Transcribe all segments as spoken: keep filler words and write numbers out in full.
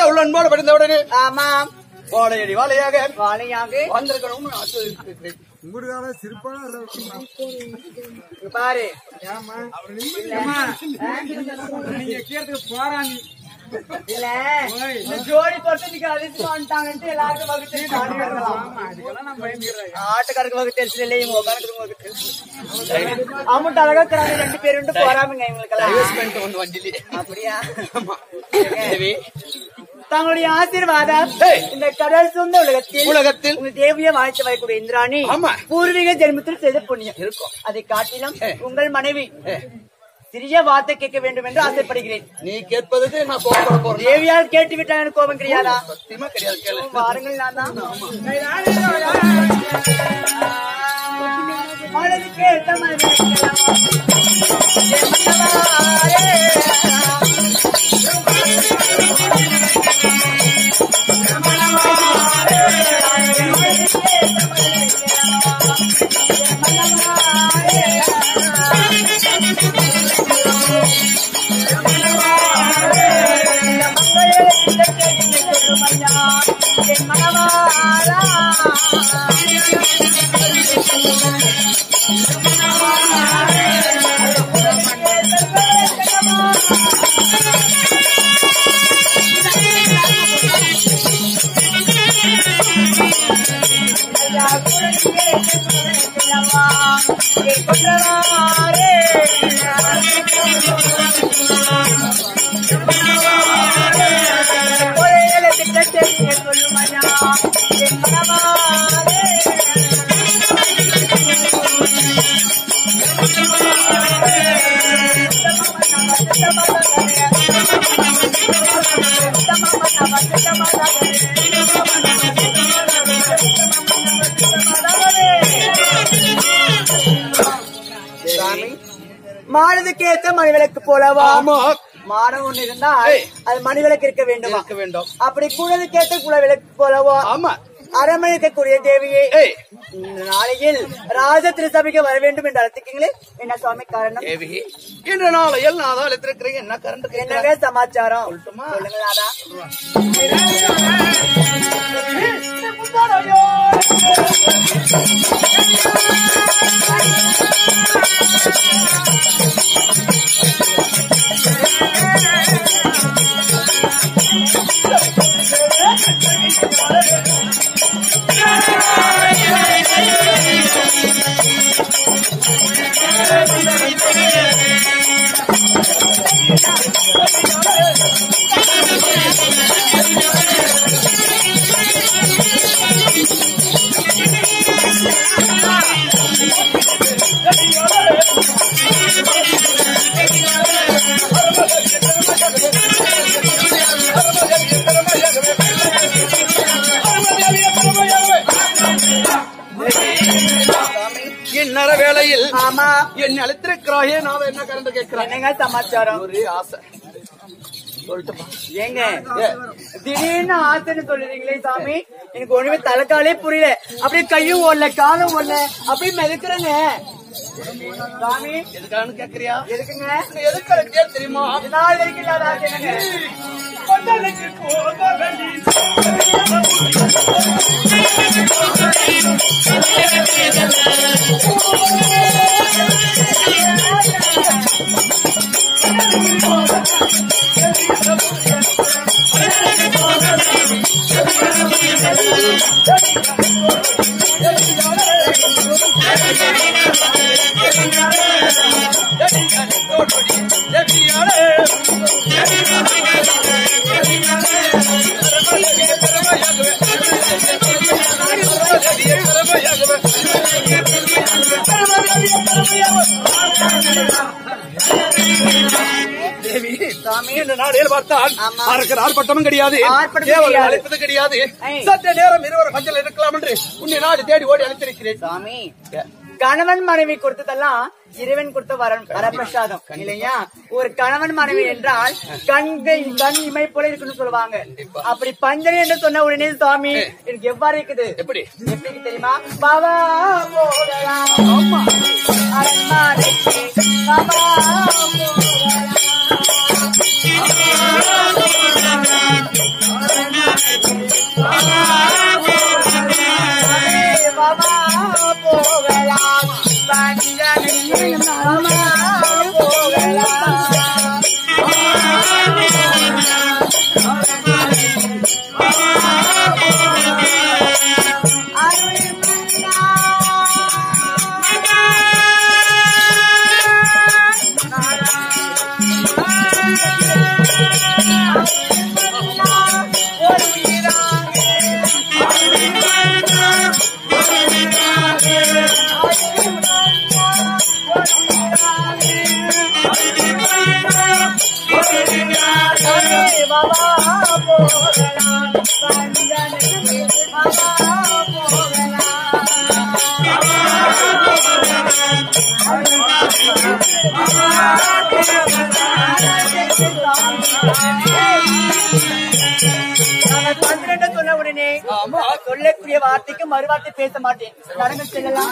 உள்ள அன்போடு படிந்த உடனே ஆமா வாழையடி வாழையாக வாழையாக வந்திருக்கணும் உங்களுக்கான சிரிப்பான பாரு நீங்க கேட்டதுக்கு போறாங்க இல்ல இந்த ஜோடி பொறுத்ததுக்கு அதிர்ஷ்டம் வந்துட்டாங்கன்ட்டு எல்லாருக்கும் வகுத்து ஆட்டுக்காரருக்கு வகுத்து தெரிச்சு இல்லை இவங்க உட்காந்துக்கு வகுத்து அமௌண்ட் அழகா இருக்கிறாங்க ரெண்டு பேரும் போறாமங்க இவங்களுக்கு வண்டியிலே அப்படியா தேவி தங்களுடைய ஆசீர்வாதம் இந்த கடல் சொந்த உலகத்தில் உலகத்தில் உங்க தேவியை வாழ்த்து வரக்கூடிய இந்திராணி பூர்வீக ஜென்மத்தில் செய்த புண்ணியம் இருக்கும். அதை காட்டிலும் உங்கள் மனைவி சிறிய வார்த்தை கேட்க வேண்டும் என்று ஆசைப்படுகிறேன். நீ கேட்பதுக்கு நான் கோபப்பட போறேன். தேவியால் கேட்டு விட்டா எனக்கு கோபம் கிடையாதா? சத்தியமா கிடையாது. கேளு. வாருங்கள். நான் தான் மனது கேட்ட மனது மானதுக்கு ஏற்ற மணிவிளக்கு போலவா? மானம் ஒண்ணு இருந்தா அது மணிவிளக்கு இருக்க வேண்டும் வேண்டும். அப்படி குழந்தைக்கு ஏற்ற குல விளக்கு போலவா? ஆமா. அரமணிக்கக்கூடிய தேவியே இந்த நாளையில் ராஜ திருசபைக்கு வர வேண்டும் என்று அழைத்துக்கீங்களே, என்ன சுவாமி காரணம்? இன்று நாளையில் நான் தான் அழைத்திருக்கிறேன். என்ன கரண்ட் என்னவே சமாச்சாரம் சொல்லுங்களாடா? இந்நர வேளையில் ஆமா என்னை அழைத்திருக்கிறாயே, நான் என்ன கரண்ட் கேட்கிறேன். என்னங்க சமாச்சாரம்? ஒரே ஆசை ஏங்க திடீர்னு ஆசைன்னு சொல்லுறீங்களே சாமி, எனக்கு ஒண்ணுமே தலைக்காலே புரியல. அப்படியே கையும் ஓடல காலும் ஓடல, அப்படியே மிதக்குறேங்க சாமி. எதுக்கான்னு கேக்குறியா? எதுக்குங்க? எதுக்கு தெரியுமா? நாள் வரைக்கும் இல்லாத ஆசைங்க. ஆர்ப்பாட்டமும் கிடையாது, அழைப்பது கிடையாது. சற்ற நேரம் இருவர் மஞ்சள் இருக்கலாம் என்று உன்னை நாடு தேடி ஓடி அழைத்திருக்கிறேன் சாமி. கணவன் மனைவி கொடுத்ததெல்லாம் இறைவன் கொடுத்த வர வரப்பிரசாதம் இல்லையா? ஒரு கணவன் மனைவி என்றால் கண்கை கண் இமை போல இருக்குன்னு சொல்லுவாங்க. அப்படி பஞ்சனை என்று சொன்ன உடனே சாமி எனக்கு எவ்வாறு இருக்குது? எப்படி எப்படி தெரியுமா? பாவா போகலாம் அரண்மனைக்கு, பாவா போகலாம் போகலாம் பஞ்சனைக்கு மாமா பன்னிரண்டு சொன்ன உடனே சொல்லக்கூடிய வார்த்தைக்கு மறுவார்த்தை பேச மாட்டேன். நடந்து செல்லலாம்.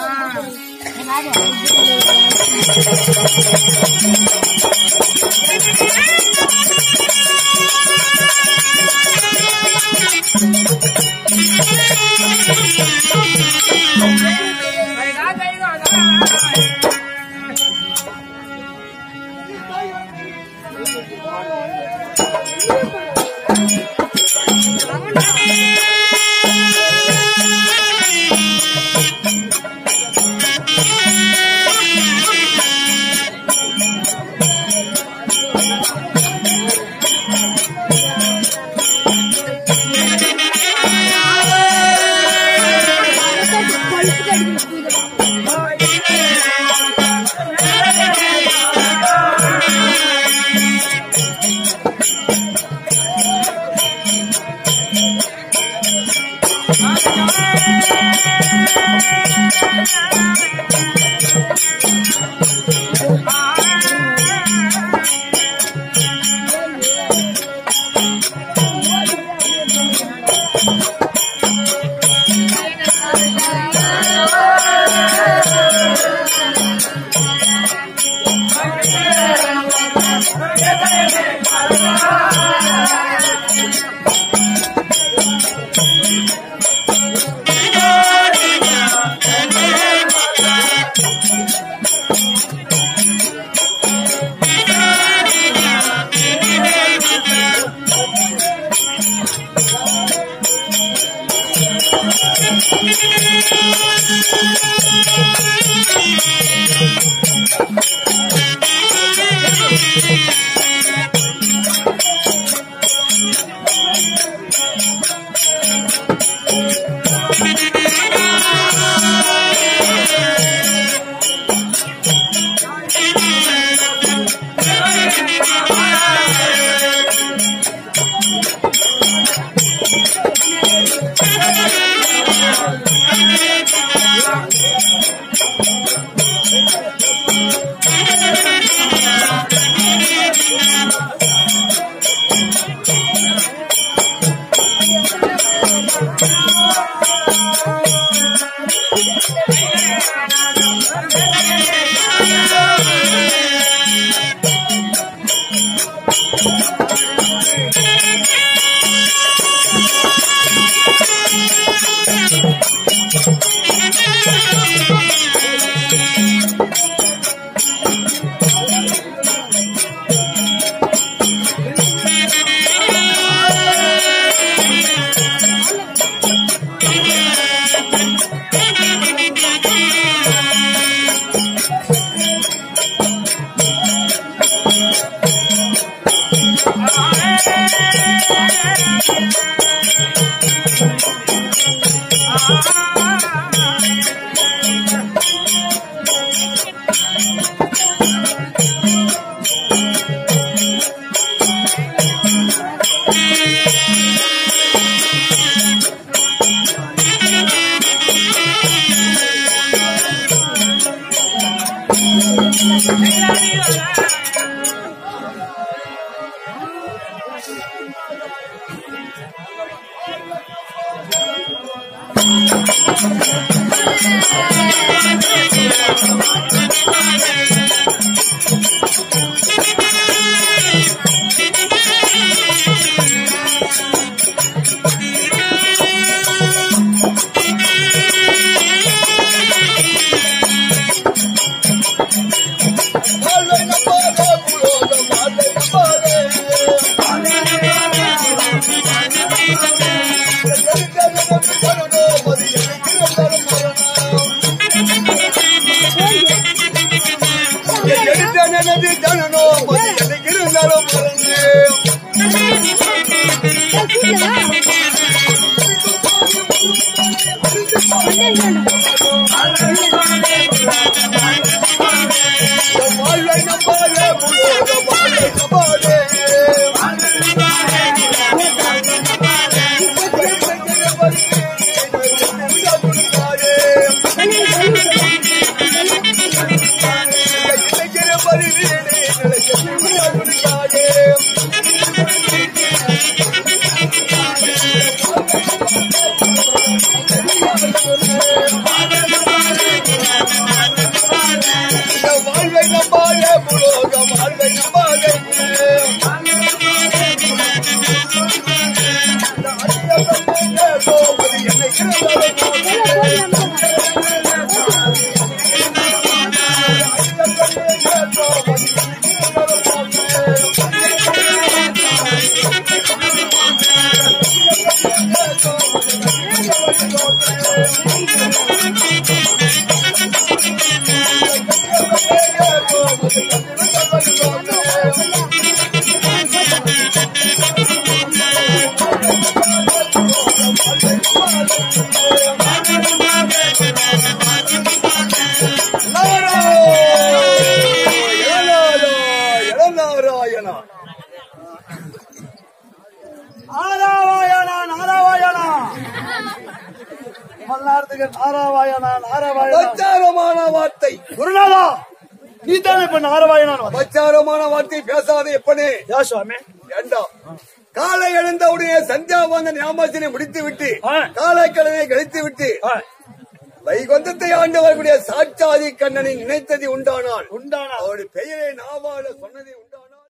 மன்னார்த்துக்கு நாராவாயனா நாராவாயனா பச்சாரமான வார்த்தை குருநாதா நீ தானே இப்ப நாராவாயனா பச்சாரமான வார்த்தை பேசாத எப்பனே யா சுவாமி ஏண்டா காலை எழுந்தவுடனே சந்தியாவந்தன் ஞாபகத்தினை முடித்து விட்டு ஆ. காலை கடனை கழித்து விட்டு ஆ, வைகுந்தத்தை ஆண்டு வரக்கூடிய சாட்சாதி கண்ணனை நினைத்தது உண்டானால் உண்டானா அவருடைய பெயரை நாவால சொன்னதை